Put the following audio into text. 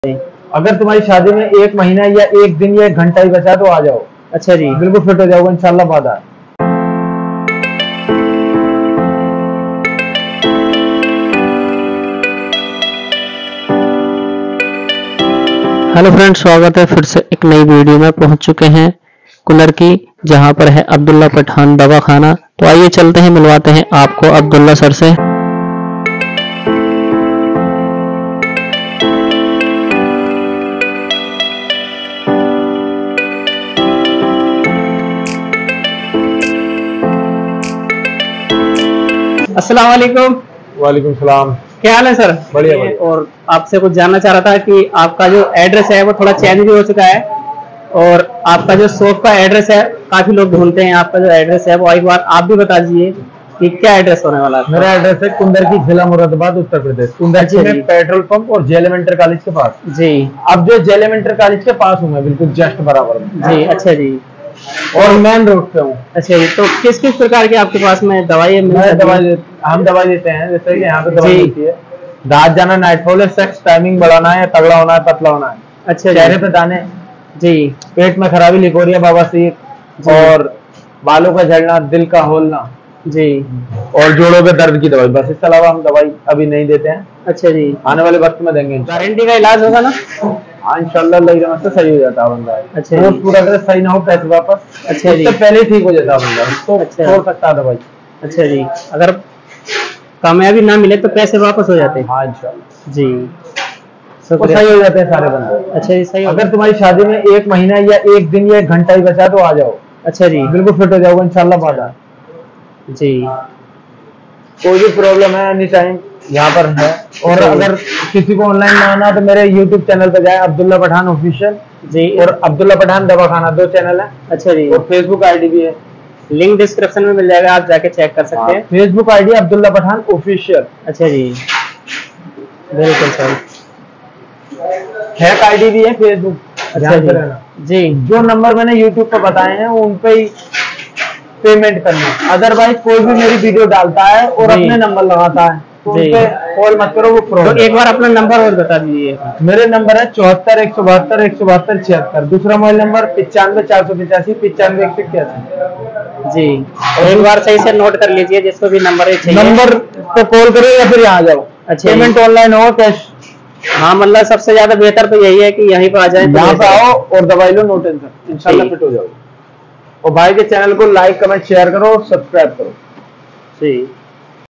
अगर तुम्हारी शादी में 1 महीना या 1 दिन या 1 घंटा ही बचा तो आ जाओ। अच्छा जी, बिल्कुल फिट हो जाओगे इंशाल्लाह वादा। हेलो फ्रेंड्स, स्वागत है फिर से एक नई वीडियो में। पहुंच चुके हैं कुनर की, जहां पर है अब्दुल्ला पठान दवाखाना। तो आइए चलते हैं, मिलवाते हैं आपको अब्दुल्ला सर से। अस्सलाम वालेकुम। वालेकुम सलाम। क्या हाल है सर? बढ़िया बढ़िया। और आपसे कुछ जानना चाह रहा था कि आपका जो एड्रेस है वो थोड़ा चेंज भी हो चुका है, और आपका जो शॉप का एड्रेस है काफी लोग ढूंढते हैं। आपका जो एड्रेस है वो एक बार आप भी बता दीजिए कि क्या एड्रेस होने वाला है। मेरा एड्रेस है कुंदर की, जिला मुरादाबाद, उत्तर प्रदेश। कुंदर की में पेट्रोल पंप और जेल एलिमेंटरी कॉलेज के पास जी। अब जो जेल एलिमेंटरी कॉलेज के पास हूँ मैं, बिल्कुल जस्ट बराबर में जी। अच्छा जी। और मेन रोड पे हूँ। अच्छा जी, तो किस किस प्रकार के आपके पास में दवाई हम दवाई देते हैं, जैसे कि यहाँ पे दवाई मिलती है। दांत जाना, नाइटफॉल, सेक्स, टाइमिंग बढ़ाना है, तगड़ा होना है, पतला होना है। अच्छा। चेहरे पे दाने जी। पेट में खराबी, लिकोरिया, बवासीर और बालों का झड़ना, दिल का होलना जी, और जोड़ों के दर्द की दवाई। बस इसके अलावा हम दवाई अभी नहीं देते हैं। अच्छा जी। आने वाले वक्त में देंगे। गारंटी का इलाज होगा ना? इंशाल्लाह अल्लाह की रहमत से सही हो जाता है बंदा। अच्छा वो जी। पूरा अगर सही ना हो, पैसे वापस। अच्छा जी। उससे पहले ही ठीक हो जाता है बंदा, उसको अच्छा। छोड़ सकता है दवाई। अच्छा जी, अगर कामयाबी ना मिले तो पैसे वापस हो जाते हैं? हाँ इंशाल्लाह जी, वो सही हो जाते हैं सारे बंदे। अच्छा जी, सही। अगर तुम्हारी शादी में 1 महीना या 1 दिन या 1 घंटा ही बचा तो आ जाओ। अच्छा जी, बिल्कुल फिट हो जाओगे इंशाल्लाह वादा। जी। कोई भी प्रॉब्लम है एनी टाइम यहाँ पर है। और अगर किसी को ऑनलाइन मंगाना है तो मेरे YouTube चैनल पे जाए, अब्दुल्ला पठान ऑफिशियल जी, और अब्दुल्ला पठान दवाखाना, 2 चैनल है। अच्छा जी। और फेसबुक आईडी भी है, लिंक डिस्क्रिप्शन में मिल जाएगा, आप जाके चेक कर सकते हैं। Facebook ID Abdullah Pathan official. अच्छा जी, बिल्कुल सर। हैक आईडी भी है फेसबुक। अच्छा जी। जो नंबर मैंने यूट्यूब पे बताए हैं उन पे ही पेमेंट करना। अदरवाइज कोई भी मेरी वीडियो डालता है और अपने नंबर लगाता है तो उन पे कॉल मत करो, वो फ्रॉड। तो एक बार अपना नंबर और बता दीजिए। मेरे नंबर है 74 172 172 76। दूसरा मोबाइल नंबर 95 485 95 181 जी। एक बार सही से नोट कर लीजिए, जिसको भी नंबर चाहिए नंबर पे कॉल करो या फिर यहाँ जाओ। अच्छा, पेमेंट ऑनलाइन हो कैश? हाँ, मतलब सबसे ज्यादा बेहतर तो यही है कि यहीं पे आ जाए, यहाँ पे आओ और दवाई लो, नो टेंशन, इंशाल्लाह फिट हो जाओगे। और भाई के चैनल को लाइक, कमेंट, शेयर करो और सब्सक्राइब करो। जी।